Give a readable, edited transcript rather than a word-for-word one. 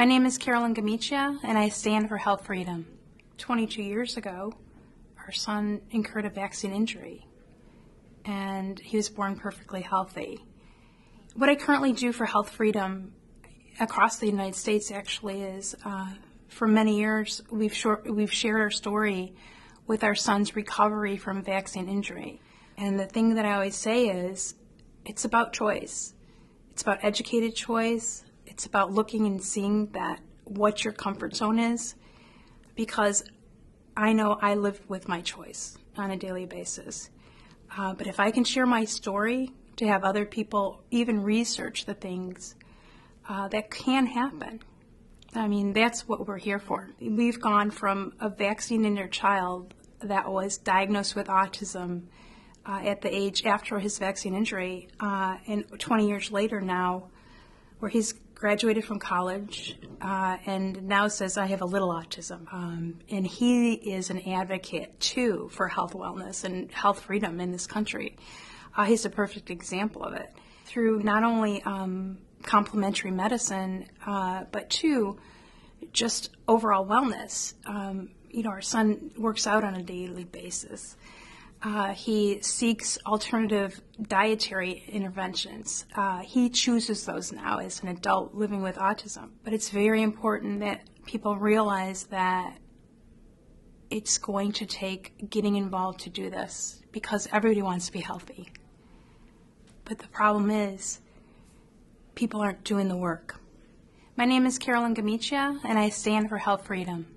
My name is Carolyn Gamicia, and I stand for health freedom. 22 years ago, our son incurred a vaccine injury, and he was born perfectly healthy. What I currently do for health freedom across the United States actually is, for many years, we've shared our story with our son's recovery from vaccine injury. And the thing that I always say is, it's about choice. It's about educated choice. It's about looking and seeing that what your comfort zone is, because I know I live with my choice on a daily basis. But if I can share my story to have other people even research the things that can happen, I mean, that's what we're here for. We've gone from a vaccine-injured child that was diagnosed with autism at the age after his vaccine injury, and 20 years later now, where he's graduated from college and now says, I have a little autism. And he is an advocate, too, for health wellness and health freedom in this country. He's a perfect example of it. Through not only complementary medicine, but, too, just overall wellness. Our son works out on a daily basis. He seeks alternative dietary interventions. He chooses those now as an adult living with autism. But it's very important that people realize that it's going to take getting involved to do this, because everybody wants to be healthy. But the problem is people aren't doing the work. My name is Carolyn Gamicia, and I stand for health freedom.